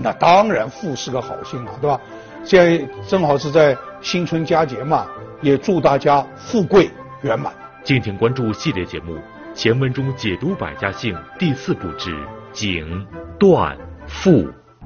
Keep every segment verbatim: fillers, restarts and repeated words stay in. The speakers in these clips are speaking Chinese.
那当然富是个好姓啊，对吧？现在正好是在新春佳节嘛，也祝大家富贵圆满。 敬请关注系列节目《前文中解读百家姓》第四部之景、段、富。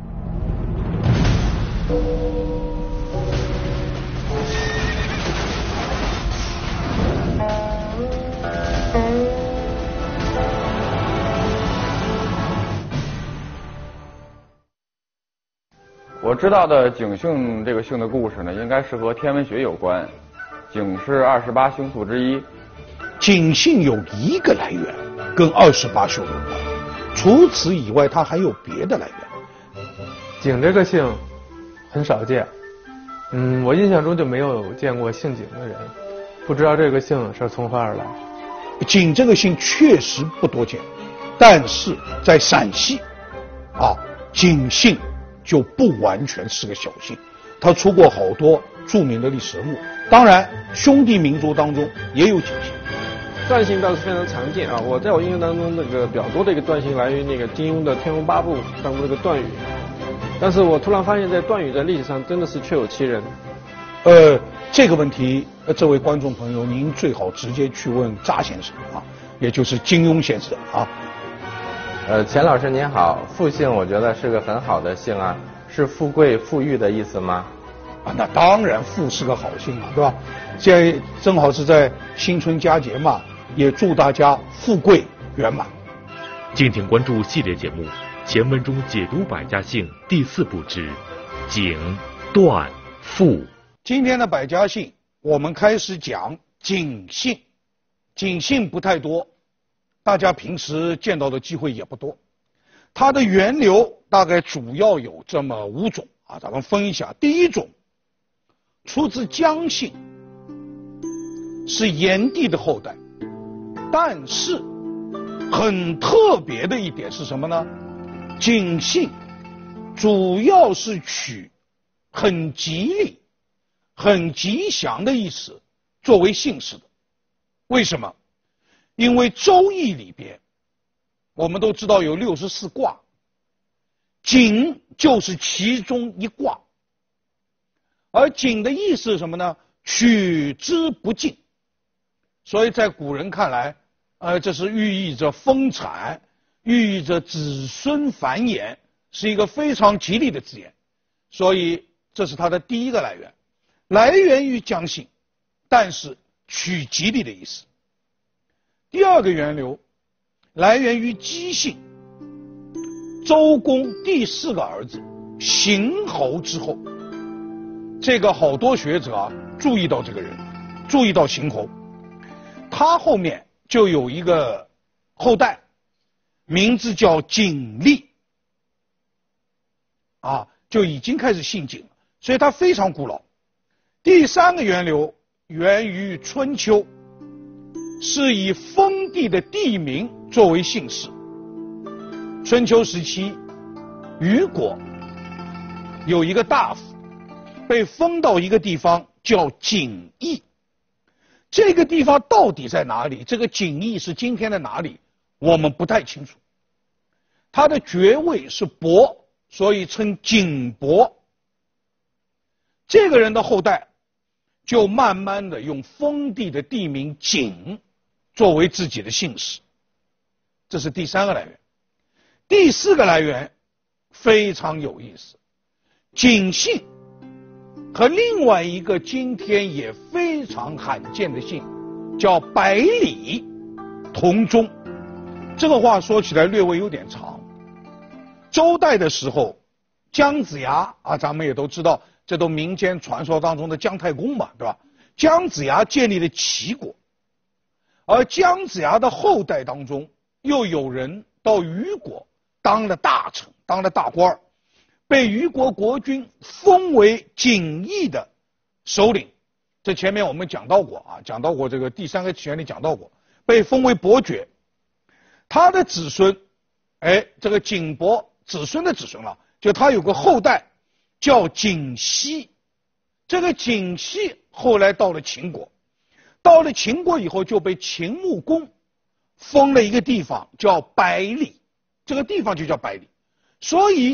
我知道的景姓这个姓的故事呢，应该是和天文学有关。景是二十八星宿之一。 景姓有一个来源跟二十八宿有关，除此以外，它还有别的来源。 景这个姓很少见，嗯，我印象中就没有见过姓景的人，不知道这个姓是从何而来。 景这个姓确实不多见，但是在陕西，啊，景姓就不完全是个小姓，他出过好多著名的历史人物。当然，兄弟民族当中也有景姓。 段姓倒是非常常见啊，我在我印象当中，那个比较多的一个段姓来源于那个金庸的《天龙八部》当中那个段誉，但是我突然发现，在段誉在历史上真的是确有其人。 呃，这个问题，呃，这位观众朋友，您最好直接去问查先生啊，也就是金庸先生啊。 呃，钱老师您好，富姓我觉得是个很好的姓啊，是富贵富裕的意思吗？ 啊，那当然富是个好姓啊，对吧？现在正好是在新春佳节嘛，也祝大家富贵圆满。 敬请关注系列节目《前文中解读百家姓》第四部之景、段、富。 今天的百家姓，我们开始讲景姓。景姓不太多，大家平时见到的机会也不多。它的源流大概主要有这么五种啊，咱们分一下。第一种，出自姜姓，是炎帝的后代，但是很特别的一点是什么呢？景姓主要是取很吉利、很吉祥的意思作为姓氏的。为什么？因为《周易》里边，我们都知道有六十四卦，景就是其中一卦。而景的意思是什么呢？取之不尽。所以在古人看来，呃，这是寓意着丰产，寓意着子孙繁衍，是一个非常吉利的字眼。所以这是它的第一个来源，来源于姜姓，但是取吉利的意思。第二个源流来源于姬姓，周公第四个儿子邢侯之后。这个好多学者啊注意到这个人，注意到邢侯，他后面就有一个后代，名字叫景历，啊，就已经开始姓景了，所以他非常古老。第三个源流源于春秋，是以封地的地名作为姓氏。春秋时期，虞国有一个大夫被封到一个地方叫景邑，这个地方到底在哪里？这个景邑是今天的哪里？我们不太清楚。他的爵位是伯，所以称景伯。这个人的后代就慢慢的用封地的地名景作为自己的姓氏，这是第三个来源。第四个来源非常有意思，景姓和另外一个今天也非常罕见的姓叫百里同宗。这个话说起来略微有点长。周代的时候，姜子牙啊，咱们也都知道，这都民间传说当中的姜太公嘛，对吧？姜子牙建立了齐国，而姜子牙的后代当中，又有人到虞国当了大臣，当了大官，被虞国国君封为景邑的首领。这前面我们讲到过啊，讲到过这个第三个权力讲到过，被封为伯爵。他的子孙，哎，这个景伯子孙的子孙了，就他有个后代叫景熙。这个景熙后来到了秦国，到了秦国以后就被秦穆公封了一个地方叫百里，这个地方就叫百里。所以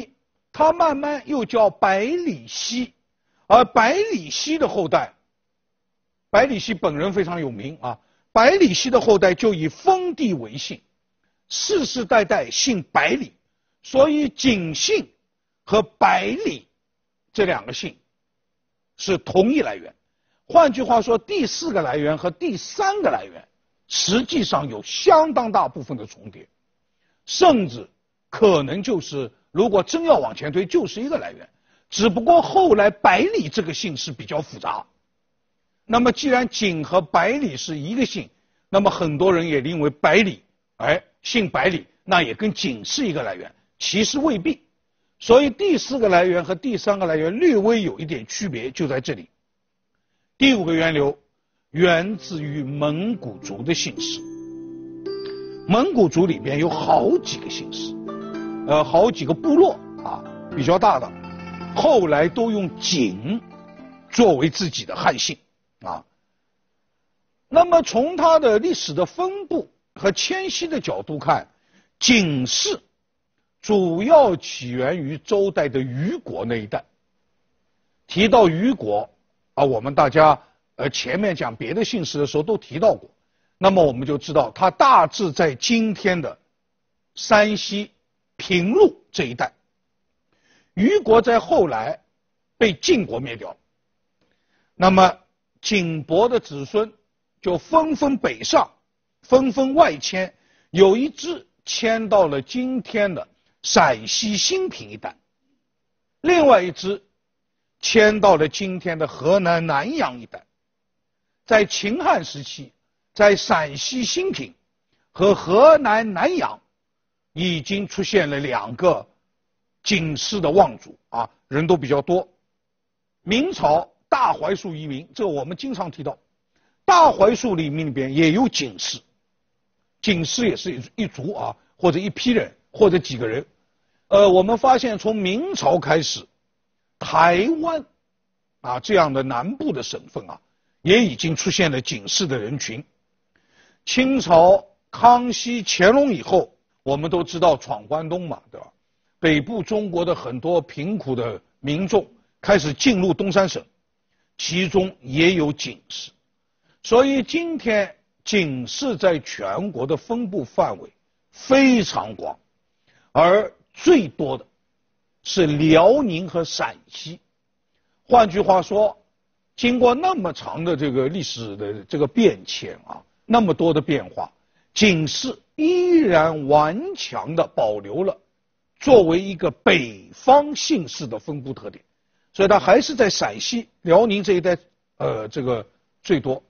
他慢慢又叫百里奚，而百里奚的后代，百里奚本人非常有名啊，百里奚的后代就以封地为姓，世世代代姓百里，所以景姓和百里这两个姓是同一来源。换句话说，第四个来源和第三个来源实际上有相当大部分的重叠，甚至可能就是如果真要往前推，就是一个来源。只不过后来百里这个姓是比较复杂。那么既然景和百里是一个姓，那么很多人也认为百里，哎，姓百里，那也跟景是一个来源，其实未必。所以第四个来源和第三个来源略微有一点区别，就在这里。第五个源流源自于蒙古族的姓氏。蒙古族里边有好几个姓氏，呃，好几个部落啊，比较大的，后来都用景作为自己的汉姓啊。那么从它的历史的分布和迁徙的角度看，景氏主要起源于周代的虞国那一带。提到虞国啊，我们大家呃前面讲别的姓氏的时候都提到过，那么我们就知道它大致在今天的山西平陆这一带。虞国在后来被晋国灭掉，那么景伯的子孙就纷纷北上，纷纷外迁，有一支迁到了今天的陕西兴平一带，另外一支迁到了今天的河南南阳一带。在秦汉时期，在陕西兴平和河南南阳已经出现了两个景氏的望族啊，人都比较多。明朝大槐树移民，这个我们经常提到，大槐树里面里边也有景氏，景氏也是一族啊，或者一批人，或者几个人。呃，我们发现从明朝开始，台湾啊这样的南部的省份啊，也已经出现了景氏的人群。清朝康熙、乾隆以后，我们都知道闯关东嘛，对吧？北部中国的很多贫苦的民众开始进入东三省，其中也有景氏。所以今天景氏在全国的分布范围非常广，而最多的是辽宁和陕西。换句话说，经过那么长的这个历史的这个变迁啊，那么多的变化，景氏依然顽强地保留了作为一个北方姓氏的分布特点，所以它还是在陕西、辽宁这一带，呃，这个最多。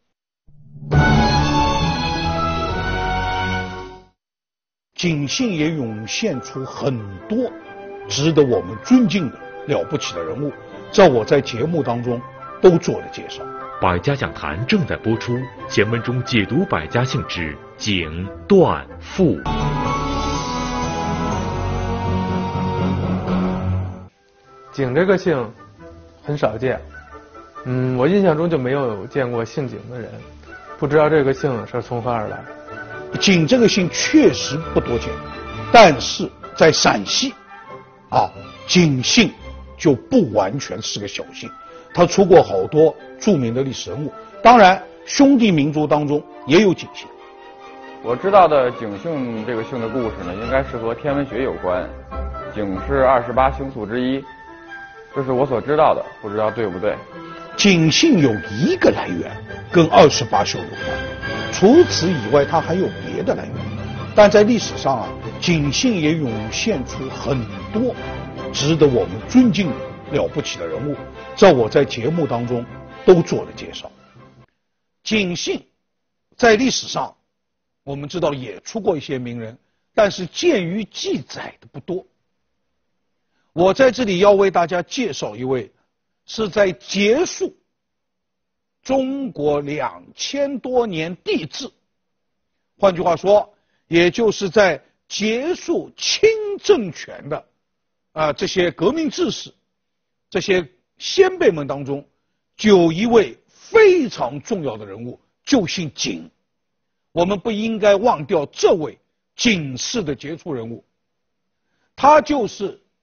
景姓也涌现出很多值得我们尊敬的了不起的人物，这我在节目当中都做了介绍。 百家讲坛正在播出，前文中解读百家姓之景、段、傅。 景这个姓很少见，嗯，我印象中就没有见过姓景的人，不知道这个姓是从何而来。 景这个姓确实不多见，但是在陕西啊，景姓就不完全是个小姓，他出过好多著名的历史人物。当然，兄弟民族当中也有景姓。 我知道的景姓这个姓的故事呢，应该是和天文学有关。景是二十八星宿之一，这是我所知道的，不知道对不对。 景姓有一个来源跟二十八宿有关，除此以外它还有别的来源。但在历史上啊，景姓也涌现出很多值得我们尊敬的了不起的人物，这我在节目当中都做了介绍。景姓在历史上我们知道也出过一些名人，但是鉴于记载的不多。我在这里要为大家介绍一位是在结束中国两千多年帝制，换句话说，也就是在结束清政权的啊、呃、这些革命志士、这些先辈们当中，就有一位非常重要的人物，就姓景。我们不应该忘掉这位景氏的杰出人物，他就是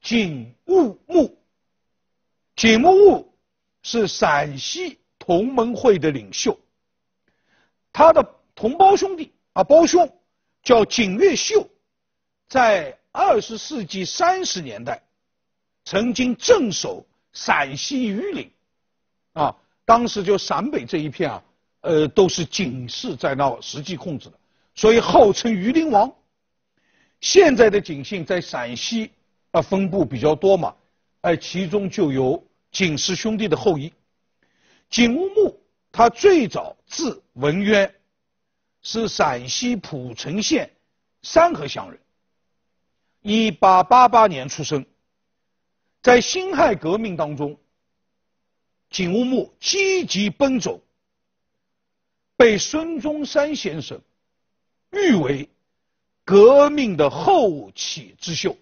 景务牧。景务牧是陕西同盟会的领袖，他的同胞兄弟啊，胞兄叫景岳秀，在二十世纪三十年代曾经镇守陕西榆林啊，当时就陕北这一片啊，呃，都是景氏在那实际控制的，所以号称榆林王。现在的景姓在陕西啊分布比较多嘛，哎，其中就有景氏兄弟的后裔。景务牧他最早字文渊，是陕西蒲城县三河乡人，一八八八年出生。在辛亥革命当中，景务牧积极奔走，被孙中山先生誉为革命的后起之秀。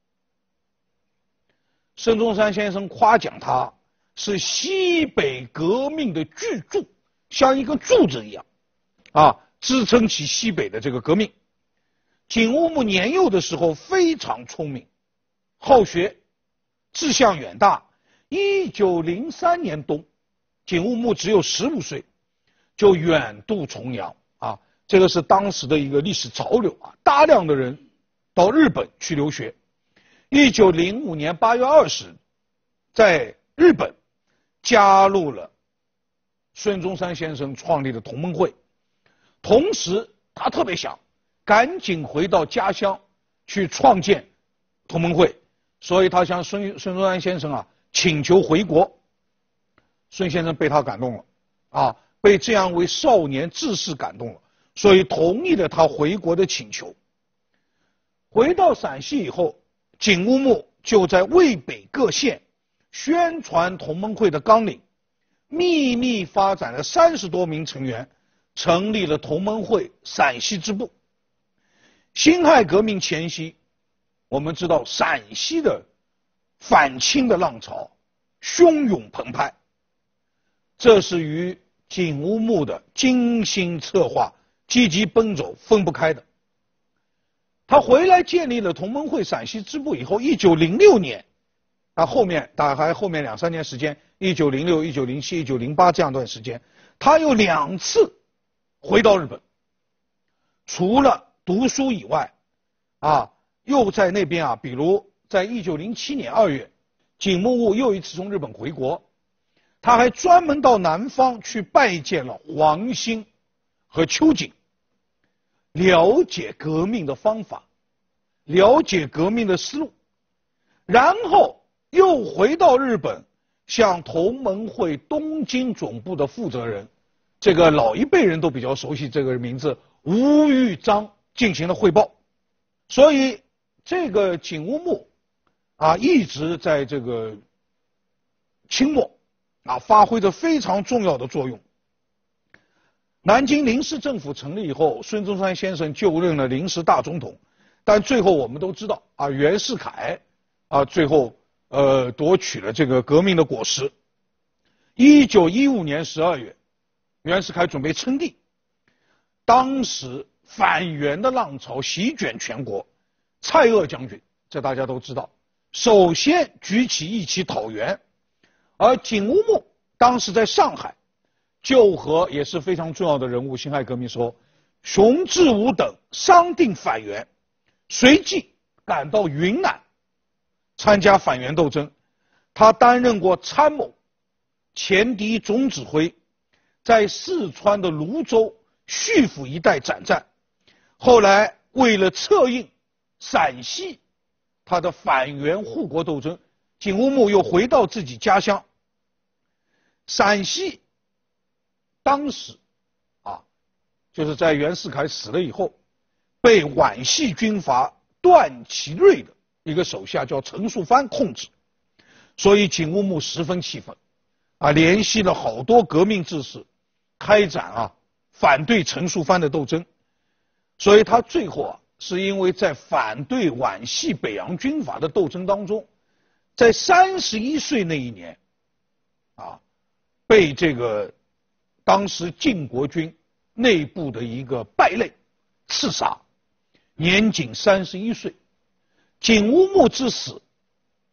孙中山先生夸奖他是西北革命的巨柱，像一根柱子一样啊，支撑起西北的这个革命。景务牧年幼的时候非常聪明，好学，志向远大。一九零三年冬，景务牧只有十五岁，就远渡重洋啊，这个是当时的一个历史潮流啊，大量的人到日本去留学。一九零五年八月二十日，在日本加入了孙中山先生创立的同盟会，同时他特别想赶紧回到家乡去创建同盟会，所以他向孙孙中山先生啊请求回国。孙先生被他感动了啊，被这样为少年志士感动了，所以同意了他回国的请求。回到陕西以后，景务牧就在渭北各县宣传同盟会的纲领，秘密发展了三十多名成员，成立了同盟会陕西支部。辛亥革命前夕，我们知道陕西的反清的浪潮汹涌澎湃，这是与景务牧的精心策划、积极奔走分不开的。他回来建立了同盟会陕西支部以后，一九零六年，啊，后面大概后面两三年时间，一九零六、一九零七、一九零八这样段时间，他又两次回到日本，除了读书以外，啊，又在那边啊，比如在一九零七年二月，景务牧又一次从日本回国，他还专门到南方去拜见了黄兴和秋瑾，了解革命的方法，了解革命的思路，然后又回到日本，向同盟会东京总部的负责人，这个老一辈人都比较熟悉这个名字，吴玉章进行了汇报。所以这个景务牧啊，一直在这个清末啊发挥着非常重要的作用。南京临时政府成立以后，孙中山先生就任了临时大总统，但最后我们都知道啊，袁世凯啊最后呃夺取了这个革命的果实。一九一五年十二月，袁世凯准备称帝，当时反袁的浪潮席卷全国，蔡锷将军这大家都知道，首先举起义旗讨袁，而景务牧当时在上海就和也是非常重要的人物，辛亥革命时候，熊志武等商定反袁，随即赶到云南参加反袁斗争。他担任过参谋、前敌总指挥，在四川的泸州、叙府一带展战。后来为了策应陕西他的反袁护国斗争，景务牧又回到自己家乡。陕西当时啊，就是在袁世凯死了以后，被皖系军阀段祺瑞的一个手下叫陈树藩控制，所以景务牧十分气愤啊，联系了好多革命志士，开展啊反对陈树藩的斗争。所以他最后啊，是因为在反对皖系北洋军阀的斗争当中，在三十一岁那一年啊，被这个当时晋国军内部的一个败类刺杀，年仅三十一岁。景务牧之死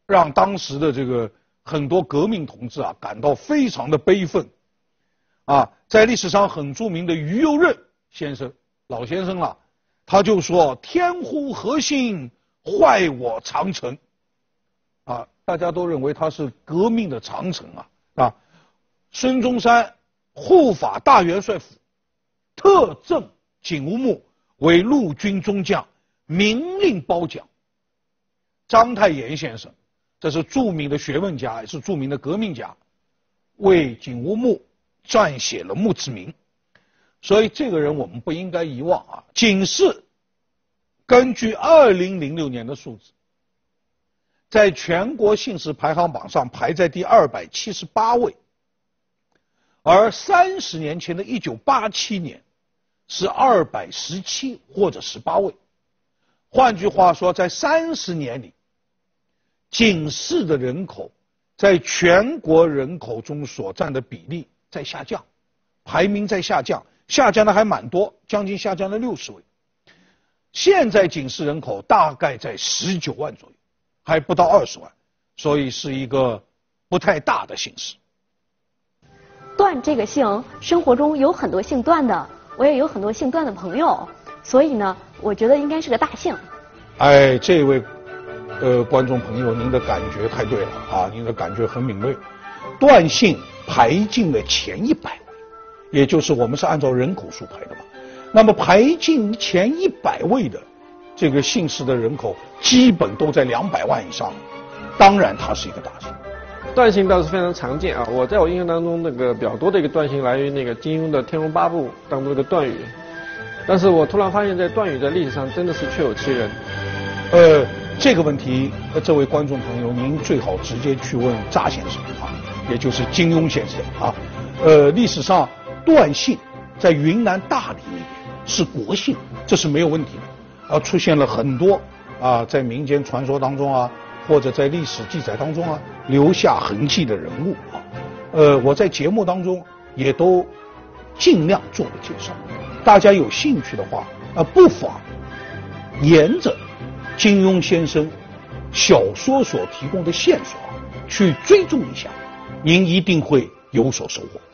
让当时的这个很多革命同志啊感到非常的悲愤。啊，在历史上很著名的于右任先生，老先生了，他就说：“天乎何心，坏我长城。”啊，大家都认为他是革命的长城啊啊。孙中山护法大元帅府，特赠景乌木为陆军中将，明令褒奖。章太炎先生，这是著名的学问家，也是著名的革命家，为景乌木撰写了墓志铭。所以这个人我们不应该遗忘啊。警示根据二零零六年的数字，在全国姓氏排行榜上排在第二百七十八位，而三十年前的一九八七年是二百十七或者十八位。换句话说，在三十年里，警示的人口在全国人口中所占的比例在下降，排名在下降，下降的还蛮多，将近下降了六十位。现在警示人口大概在十九万左右，还不到二十万，所以是一个不太大的姓氏。 段这个姓，生活中有很多姓段的，我也有很多姓段的朋友，所以呢，我觉得应该是个大姓。 哎，这位呃观众朋友，您的感觉太对了啊，您的感觉很敏锐。段姓排进了前一百位，也就是我们是按照人口数排的嘛。那么排进前一百位的这个姓氏的人口，基本都在两百万以上，当然它是一个大姓。 段姓倒是非常常见啊，我在我印象当中，那个比较多的一个段姓来于那个金庸的《天龙八部》当中的段誉，但是我突然发现，在段誉在历史上真的是确有其人。 呃，这个问题，呃，这位观众朋友，您最好直接去问查先生啊，也就是金庸先生啊。呃，历史上段姓在云南大理那边是国姓，这是没有问题的。啊，出现了很多啊，在民间传说当中啊，或者在历史记载当中啊，留下痕迹的人物啊。呃，我在节目当中也都尽量做了介绍，大家有兴趣的话，啊，不妨沿着金庸先生小说所提供的线索去追踪一下，您一定会有所收获。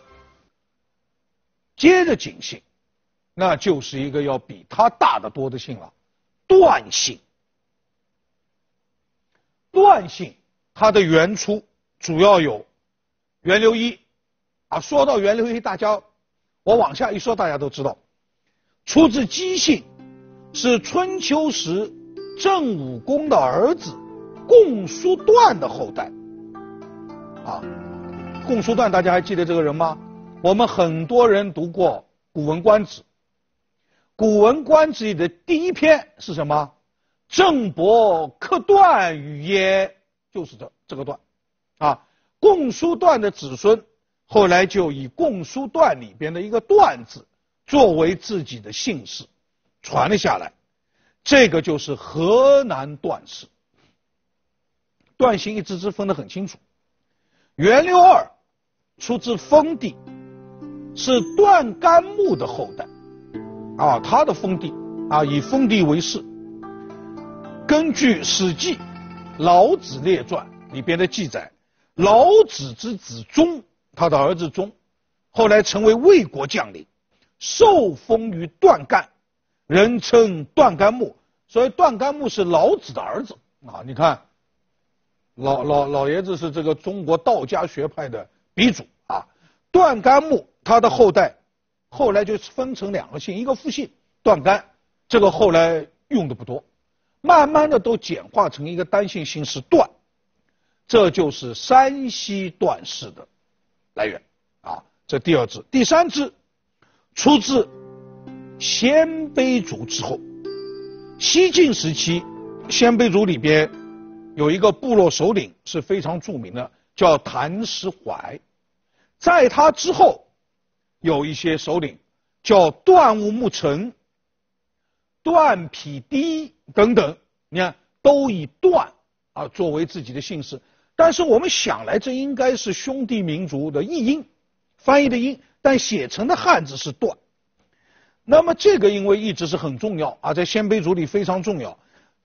接着警姓，那就是一个要比他大得多的姓了，段姓。段姓它的原出主要有源流一啊，说到源流一，大家我往下一说，大家都知道，出自姬姓，是春秋时郑武公的儿子共叔段的后代啊。共叔段大家还记得这个人吗？我们很多人读过《古文观止》，《古文观止》里的第一篇是什么？郑伯克段于耶，就是这这个段啊。共叔段的子孙后来就以共叔段里边的一个段字作为自己的姓氏传了下来，这个就是河南段氏。段姓一支支分得很清楚。源流二出自封地，是段干木的后代啊，他的封地啊以封地为氏。根据《史记·老子列传》里边的记载，老子之子忠，他的儿子忠，后来成为魏国将领，受封于段干，人称段干木。所以段干木是老子的儿子啊。你看，老老老爷子是这个中国道家学派的鼻祖啊。段干木他的后代后来就分成两个姓，一个复姓段干，这个后来用的不多，慢慢的都简化成一个单姓姓氏段，这就是山西段氏的来源啊。这第二支。第三支出自鲜卑族之后。西晋时期，鲜卑族里边有一个部落首领是非常著名的，叫谭石怀。在他之后有一些首领叫段务木成、段匹低等等，你看都以段啊作为自己的姓氏。但是我们想来，这应该是兄弟民族的译音，翻译的音，但写成的汉字是段。那么这个因为一直是很重要啊，在鲜卑族里非常重要。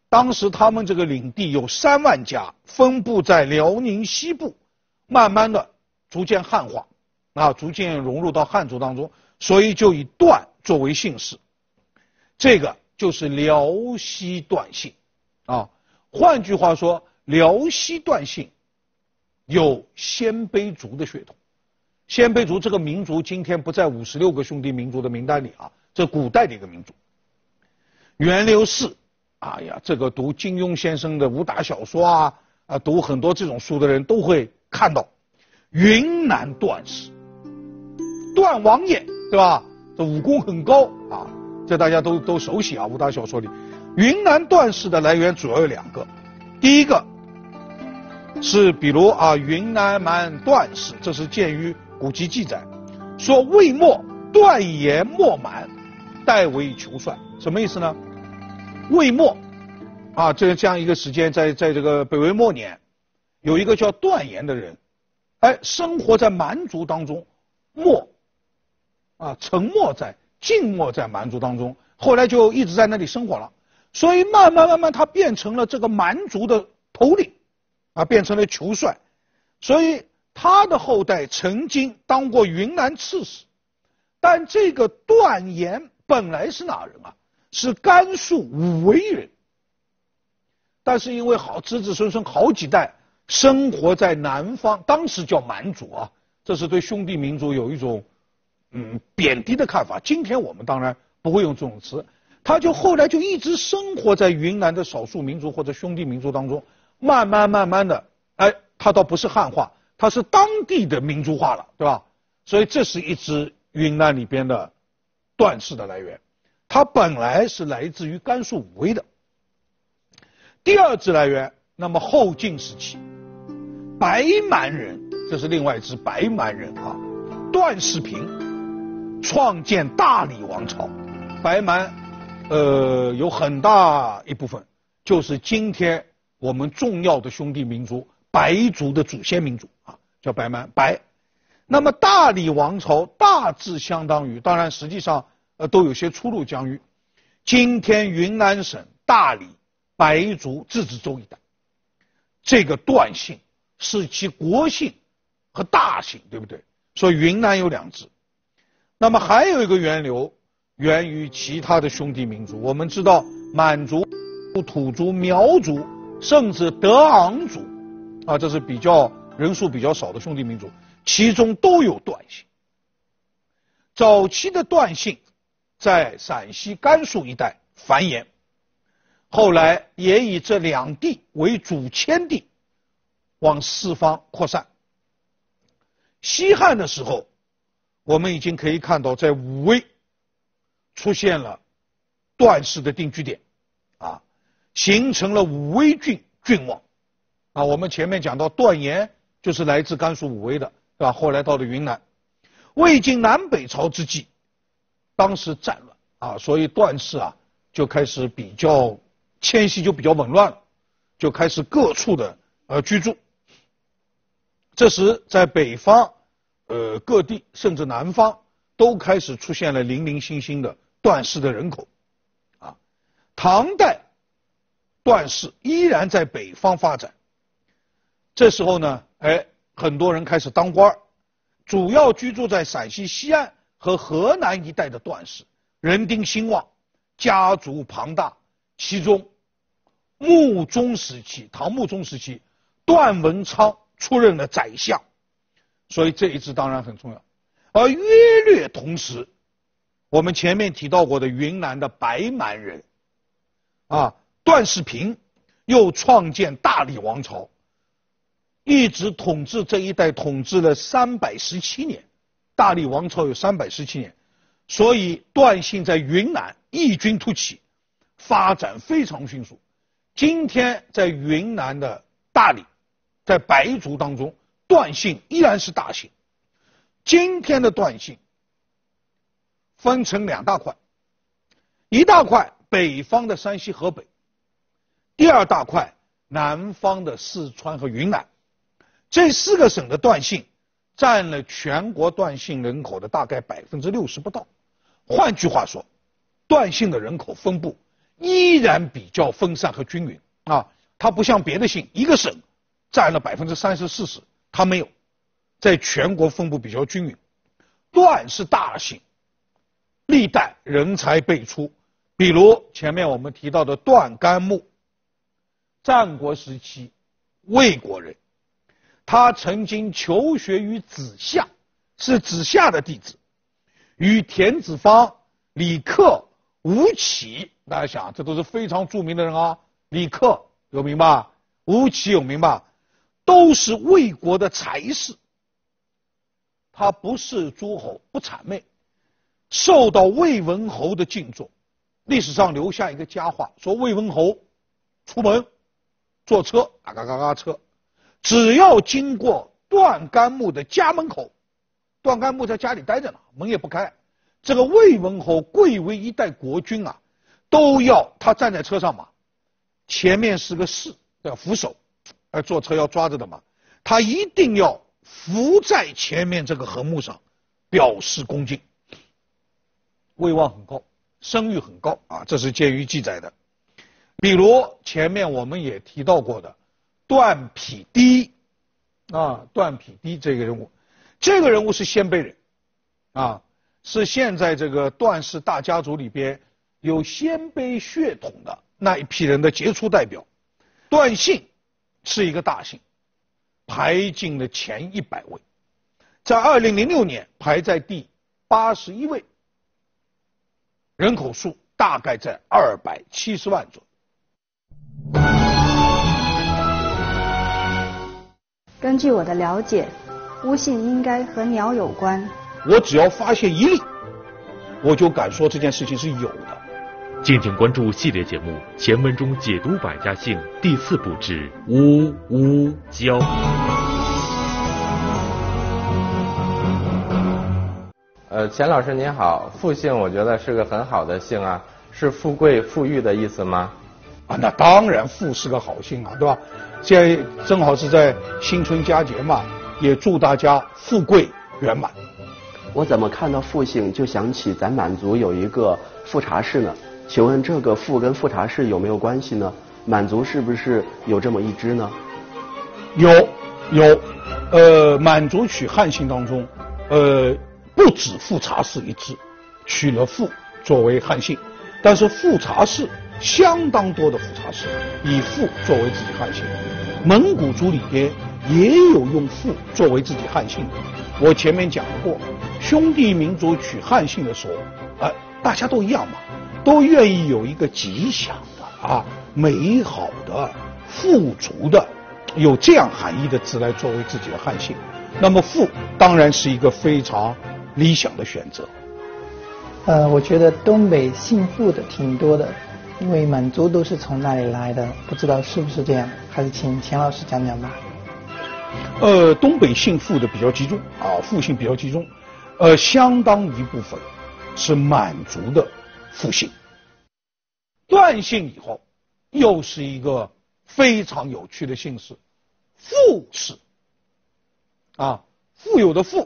当时他们这个领地有三万家，分布在辽宁西部，慢慢的逐渐汉化，啊，逐渐融入到汉族当中，所以就以段作为姓氏，这个就是辽西段姓，啊，换句话说，辽西段姓有鲜卑族的血统。鲜卑族这个民族今天不在五十六个兄弟民族的名单里啊，这古代的一个民族。源流氏，哎呀，这个读金庸先生的武打小说啊，啊，读很多这种书的人都会看到，云南段氏，段王爷，对吧？这武功很高啊，这大家都都熟悉啊，武打小说里。云南段氏的来源主要有两个，第一个是比如啊，云南蛮段氏，这是见于古籍记载，说魏末段延末满，代为酋帅，什么意思呢？魏末啊，这这样一个时间，在在这个北魏末年，有一个叫段延的人，哎，生活在蛮族当中，没啊，沉没在静默在蛮族当中，后来就一直在那里生活了，所以慢慢慢慢他变成了这个蛮族的头领，啊，变成了酋帅，所以他的后代曾经当过云南刺史，但这个段延本来是哪人啊？是甘肃武威人，但是因为好子子孙孙好几代生活在南方，当时叫蛮族啊，这是对兄弟民族有一种嗯贬低的看法。今天我们当然不会用这种词，他就后来就一直生活在云南的少数民族或者兄弟民族当中，慢慢慢慢的，哎，他倒不是汉化，他是当地的民族化了，对吧？所以这是一支云南里边的段氏的来源。它本来是来自于甘肃武威的。第二支来源，那么后晋时期，白蛮人，这是另外一支白蛮人啊，段世平创建大理王朝。白蛮，呃，有很大一部分就是今天我们重要的兄弟民族白族的祖先民族啊，叫白蛮白。那么大理王朝大致相当于，当然实际上。呃，都有些出入疆域。今天云南省大理白族自治州一带，这个段姓是其国姓和大姓，对不对？所以云南有两支。那么还有一个源流，源于其他的兄弟民族。我们知道满族、土族、苗族，甚至德昂族，啊，这是比较人数比较少的兄弟民族，其中都有段姓。早期的段姓在陕西、甘肃一带繁衍，后来也以这两地为主迁地，往四方扩散。西汉的时候，我们已经可以看到，在武威出现了段氏的定居点，啊，形成了武威郡郡望。啊，我们前面讲到段延就是来自甘肃武威的，对吧？后来到了云南。魏晋南北朝之际，当时战乱啊，所以段氏啊就开始比较迁徙，就比较紊乱了，就开始各处的呃居住。这时在北方呃各地甚至南方都开始出现了零零星星的段氏的人口啊。唐代段氏依然在北方发展，这时候呢，哎，很多人开始当官，主要居住在陕西西安和河南一带的段氏人丁兴旺，家族庞大。其中穆宗时期，唐穆宗时期，段文昌出任了宰相，所以这一支当然很重要。而约略同时，我们前面提到过的云南的白蛮人啊，段世平又创建大理王朝，一直统治这一带，统治了三百十七年。大理王朝有三百十七年，所以段姓在云南异军突起，发展非常迅速。今天在云南的大理，在白族当中，段姓依然是大姓。今天的段姓分成两大块，一大块北方的山西、河北，第二大块南方的四川和云南。这四个省的段姓占了全国段姓人口的大概百分之六十不到。换句话说，段姓的人口分布依然比较分散和均匀啊，它不像别的姓，一个省占了百分之三十四十，它没有，在全国分布比较均匀。段是大姓，历代人才辈出，比如前面我们提到的段干木，战国时期魏国人，他曾经求学于子夏，是子夏的弟子，与田子方、李克、吴起，大家想这都是非常著名的人啊，李克有名吧，吴起有名吧，都是魏国的才士。他不是诸侯，不谄媚，受到魏文侯的敬重。历史上留下一个佳话，说魏文侯出门坐车，嘎嘎嘎嘎车，只要经过段干木的家门口，段干木在家里待着呢，门也不开。这个魏文侯贵为一代国君啊，都要他站在车上嘛，前面是个士要扶手，而坐车要抓着的嘛，他一定要伏在前面这个横木上，表示恭敬。威望很高，声誉很高啊，这是鉴于记载的。比如前面我们也提到过的段匹敌啊，段匹敌这个人物，这个人物是鲜卑人啊，是现在这个段氏大家族里边有鲜卑血统的那一批人的杰出代表。段姓是一个大姓，排进了前一百位，在二零零六年排在第八十一位，人口数大概在二百七十万左右。 根据我的了解，巫姓应该和鸟有关。 我只要发现一例，我就敢说这件事情是有的。 敬请关注系列节目《前文中解读百家姓》第四部之巫巫教。 呃，钱老师您好，复姓我觉得是个很好的姓啊，是富贵富裕的意思吗？ 啊，那当然富是个好姓啊，对吧？现在正好是在新春佳节嘛，也祝大家富贵圆满。 我怎么看到复姓就想起咱满族有一个富察氏呢？请问这个富跟富察氏有没有关系呢？满族是不是有这么一支呢？ 有有，呃，满族取汉姓当中，呃，不止富察氏一支，取了富作为汉姓，但是富察氏相当多的富察氏以富作为自己汉姓，蒙古族里边也有用富作为自己汉姓的。我前面讲过，兄弟民族取汉姓的时候，呃，大家都一样嘛，都愿意有一个吉祥的啊、美好的、富足的，有这样含义的字来作为自己的汉姓。那么富当然是一个非常理想的选择。 呃，我觉得东北姓傅的挺多的，因为满族都是从那里来的，不知道是不是这样，还是请钱老师讲讲吧。 呃，东北姓傅的比较集中啊，傅姓比较集中，呃，相当一部分是满族的傅姓。段姓以后，又是一个非常有趣的姓氏，傅氏啊，富有的富，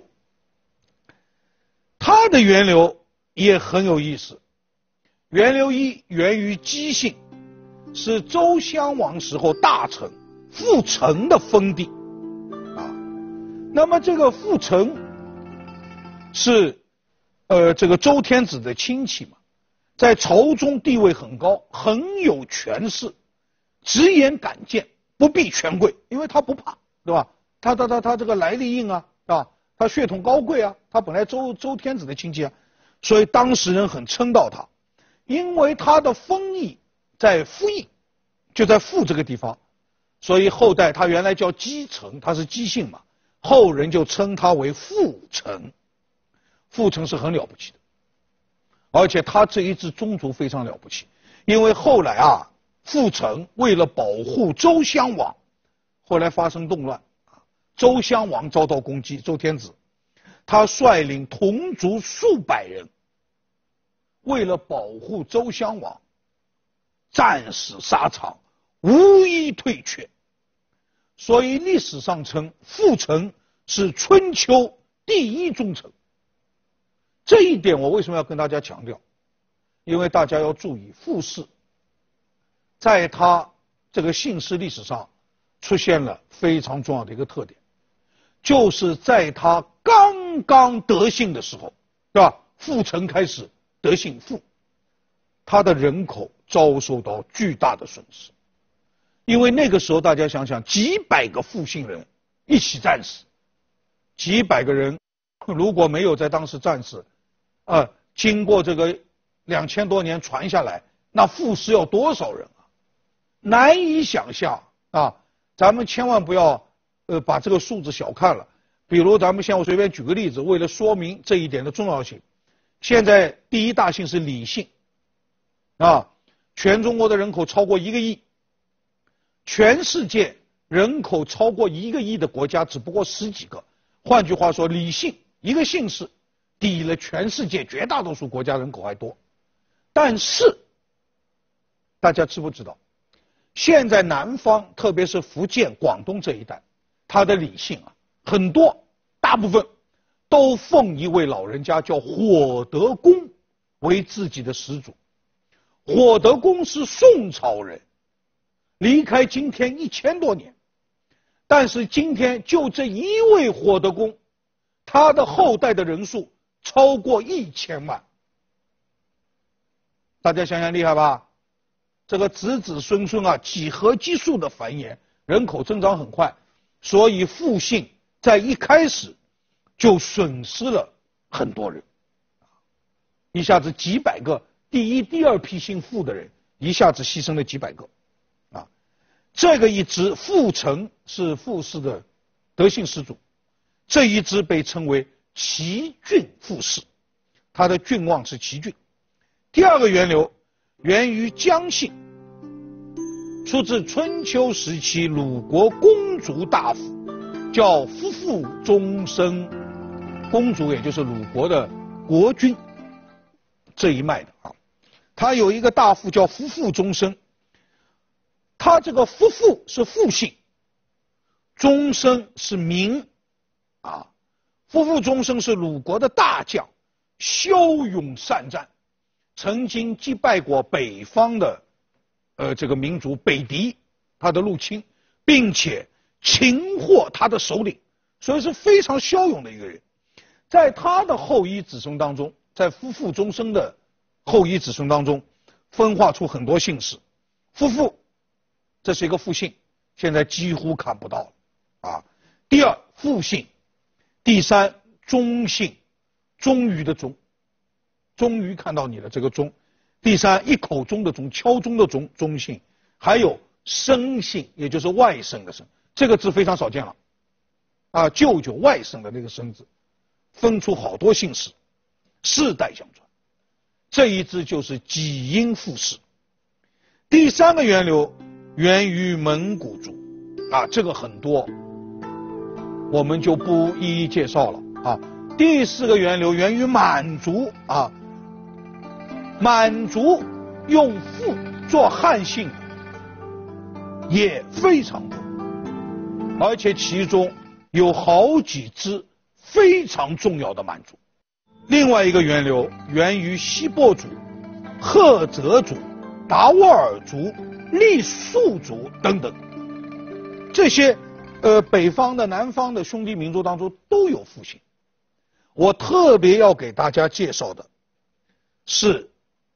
它的源流也很有意思。源流一源于姬姓，是周襄王时候大臣傅成的封地啊。那么这个傅成是呃这个周天子的亲戚嘛，在朝中地位很高，很有权势，直言敢谏，不避权贵，因为他不怕，对吧？他他他他这个来历硬啊，是吧？他血统高贵啊，他本来周周天子的亲戚啊，所以当时人很称道他。因为他的封邑在傅邑，就在傅这个地方，所以后代他原来叫姬成，他是姬姓嘛，后人就称他为傅成。傅成是很了不起的，而且他这一支宗族非常了不起，因为后来啊，傅成为了保护周襄王，后来发生动乱，周襄王遭到攻击，周天子，他率领同族数百人，为了保护周襄王，战死沙场，无一退却。所以历史上称傅成是春秋第一忠臣。这一点我为什么要跟大家强调？因为大家要注意，傅氏在他这个姓氏历史上出现了非常重要的一个特点，就是在他刚刚得姓的时候，对吧？傅成开始得姓傅，他的人口遭受到巨大的损失，因为那个时候大家想想，几百个傅姓人一起战死，几百个人如果没有在当时战死，呃，经过这个两千多年传下来，那傅氏要多少人啊？难以想象啊！咱们千万不要呃把这个数字小看了。比如咱们先我随便举个例子，为了说明这一点的重要性，现在第一大姓是李姓，啊，全中国的人口超过一个亿，全世界人口超过一个亿的国家只不过十几个。换句话说，李姓一个姓氏抵了全世界绝大多数国家人口还多。但是大家知不知道，现在南方特别是福建、广东这一带，他的李姓啊，很多大部分都奉一位老人家叫火德公为自己的始祖。火德公是宋朝人，离开今天一千多年，但是今天就这一位火德公，他的后代的人数超过一千万。大家想想厉害吧？这个子子孙孙啊，几何级数的繁衍，人口增长很快，所以傅姓在一开始就损失了很多人，一下子几百个第一、第二批姓傅的人，一下子牺牲了几百个，啊，这个一支傅成是傅氏的德姓始祖，这一支被称为齐郡傅氏，他的郡望是齐郡。第二个源流源于姜姓，出自春秋时期鲁国公族大夫，叫夫妇终生。公族也就是鲁国的国君这一脉的啊。他有一个大夫叫夫妇终生，他这个夫妇是父姓，终生是名啊。夫妇终生是鲁国的大将，骁勇善战，曾经击败过北方的呃这个民族北狄他的入侵，并且擒获他的首领，所以是非常骁勇的一个人。在他的后裔子孙当中，在夫妇终生的后裔子孙当中，分化出很多姓氏。夫妇这是一个复姓，现在几乎看不到了啊。第二复姓，第三忠姓，终于的终，终于看到你了这个忠。第三一口钟的钟，敲钟的钟，忠姓。还有生姓，也就是外甥的甥，这个字非常少见了啊，舅舅外甥的那个生字，分出好多姓氏，世代相传。这一支就是己婴傅氏。第三个源流源于蒙古族啊，这个很多，我们就不一一介绍了啊。第四个源流源于满族啊，满族用傅做汉姓也非常多，而且其中有好几支非常重要的满族。另外一个源流源于锡伯族、赫哲族、达斡尔族、傈僳族等等，这些呃北方的、南方的兄弟民族当中都有复姓。我特别要给大家介绍的是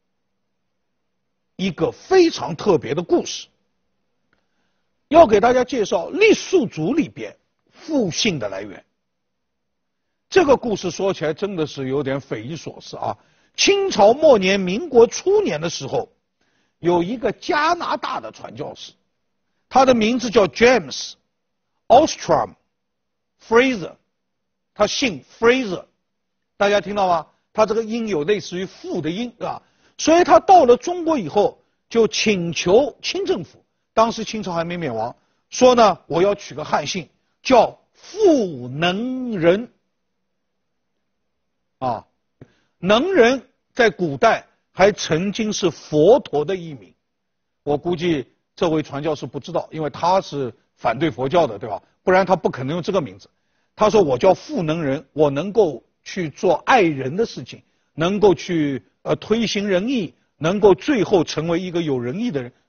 一个非常特别的故事，要给大家介绍傈僳族里边复姓的来源。这个故事说起来真的是有点匪夷所思啊！清朝末年、民国初年的时候，有一个加拿大的传教士，他的名字叫 James Ostrom Fraser， 他姓 Fraser， 大家听到吗？他这个音有类似于父的音啊，所以他到了中国以后，就请求清政府，当时清朝还没灭亡，说呢，我要取个汉姓，叫傅能仁。啊，能仁在古代还曾经是佛陀的艺名，我估计这位传教士不知道，因为他是反对佛教的，对吧？不然他不可能用这个名字。他说我叫傅能仁，我能够去做爱人的事情，能够去呃推行仁义，能够最后成为一个有仁义的人，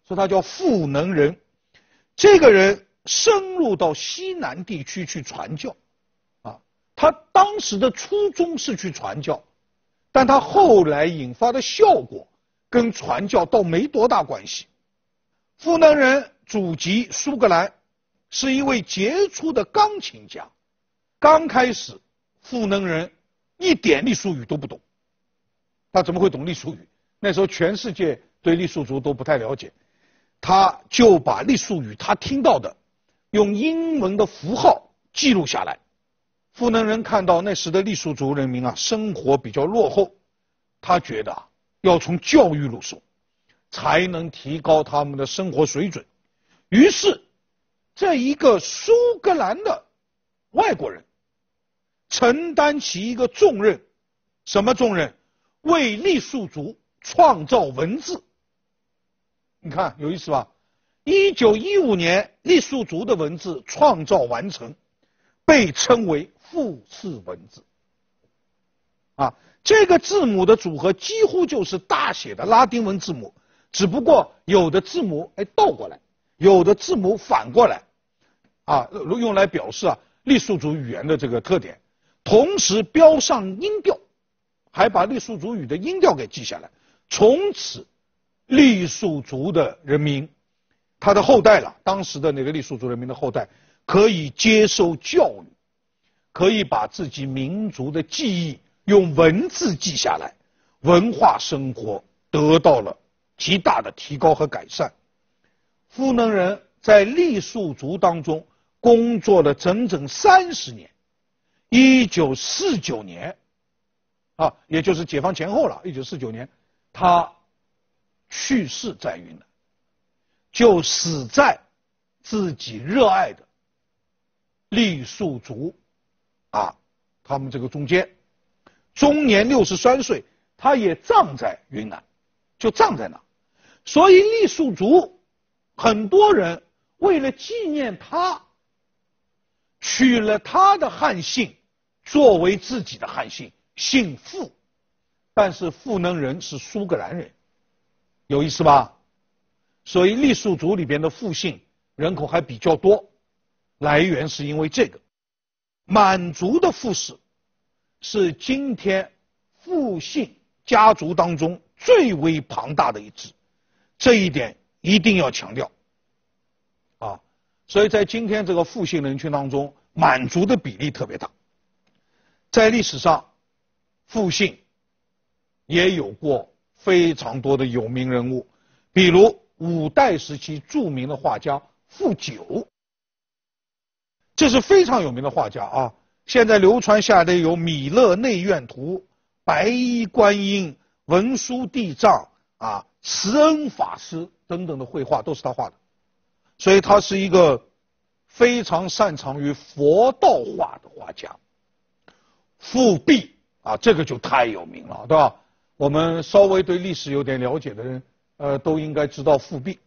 说他叫傅能仁。这个人深入到西南地区去传教，啊，他当时的初衷是去传教，但他后来引发的效果跟传教倒没多大关系。傅能仁祖籍苏格兰，是一位杰出的钢琴家。刚开始，傅能仁一点隶属语都不懂，他怎么会懂隶属语？那时候全世界对傈僳族都不太了解，他就把傈僳语他听到的用英文的符号记录下来。傅能仁看到那时的傈僳族人民啊生活比较落后，他觉得啊要从教育入手，才能提高他们的生活水准。于是这一个苏格兰的外国人承担起一个重任，什么重任？为傈僳族创造文字。你看有意思吧？一九一五年傈僳族的文字创造完成，被称为复式文字。啊，这个字母的组合几乎就是大写的拉丁文字母，只不过有的字母哎倒过来，有的字母反过来，啊，用来表示啊傈僳族语言的这个特点，同时标上音调，还把傈僳族语的音调给记下来。从此，傈僳族的人民，他的后代了，当时的那个傈僳族人民的后代，可以接受教育，可以把自己民族的记忆用文字记下来，文化生活得到了极大的提高和改善。傅能仁在傈僳族当中工作了整整三十年，一九四九年，啊，也就是解放前后了，一九四九年，他去世在云南，就死在自己热爱的傈僳族啊，他们这个中间，终年六十三岁，他也葬在云南，就葬在那。所以傈僳族很多人为了纪念他，取了他的汉姓作为自己的汉姓，姓傅。但是傅能仁是苏格兰人，有意思吧？所以傈僳族里边的傅姓人口还比较多，来源是因为这个。满族的傅氏是今天傅姓家族当中最为庞大的一支，这一点一定要强调啊！所以在今天这个傅姓人群当中，满族的比例特别大。在历史上，傅姓也有过非常多的有名人物，比如五代时期著名的画家傅九，这是非常有名的画家啊。现在流传下来的有《弥勒内院图》、白衣观音、文殊地藏啊、慈恩法师等等的绘画都是他画的，所以他是一个非常擅长于佛道画的画家。傅弼啊，这个就太有名了，对吧？我们稍微对历史有点了解的人，呃，都应该知道傅弼。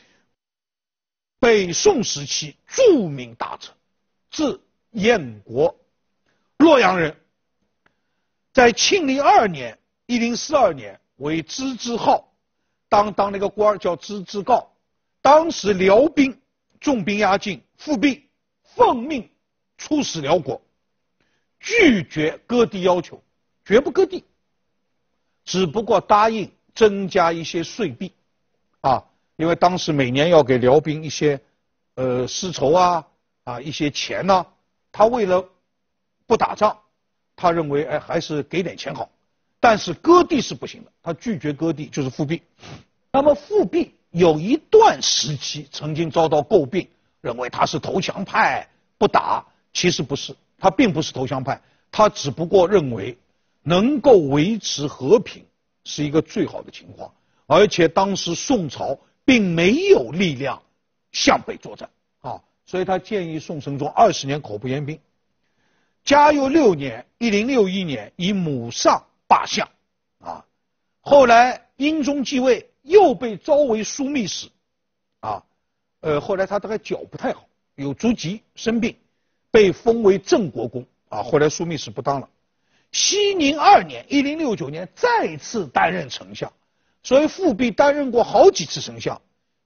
北宋时期著名大臣，字彦国，洛阳人。在庆历二年（一零四二年）为知制号，当当那个官叫知制诰。当时辽兵重兵压境，傅弼奉命出使辽国，拒绝割地要求，绝不割地，只不过答应增加一些税币啊，因为当时每年要给辽兵一些呃丝绸啊啊一些钱呢、啊，他为了不打仗，他认为哎还是给点钱好，但是割地是不行的，他拒绝割地，就是傅弼。那么傅弼有一段时期曾经遭到诟病，认为他是投降派，不打，其实不是，他并不是投降派，他只不过认为能够维持和平是一个最好的情况，而且当时宋朝并没有力量向北作战啊，所以他建议宋神宗二十年口不言兵。嘉佑六年（一零六一年）以母上罢相啊，后来英宗继位，又被招为枢密使啊，呃，后来他大概脚不太好，有足疾生病，被封为郑国公啊，后来枢密使不当了。熙宁二年（一零六九年）再次担任丞相，所以傅弼担任过好几次丞相。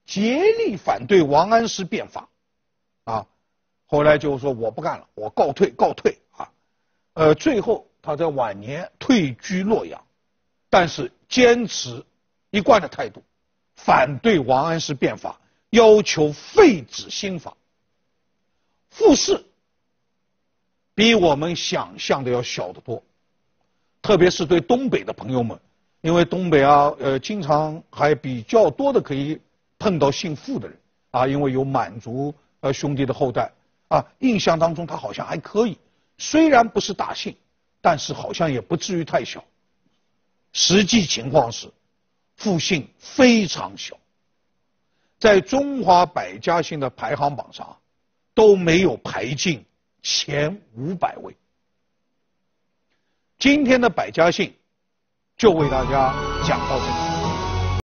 竭力反对王安石变法，啊，后来就说我不干了，我告退告退啊，呃，最后他在晚年退居洛阳，但是坚持一贯的态度，反对王安石变法，要求废止新法。傅氏比我们想象的要小得多，特别是对东北的朋友们，因为东北啊，呃，经常还比较多的可以碰到姓傅的人啊，因为有满族呃兄弟的后代啊，印象当中他好像还可以，虽然不是大姓，但是好像也不至于太小。实际情况是，傅姓非常小，在中华百家姓的排行榜上都没有排进前五百位。今天的百家姓就为大家讲到这里。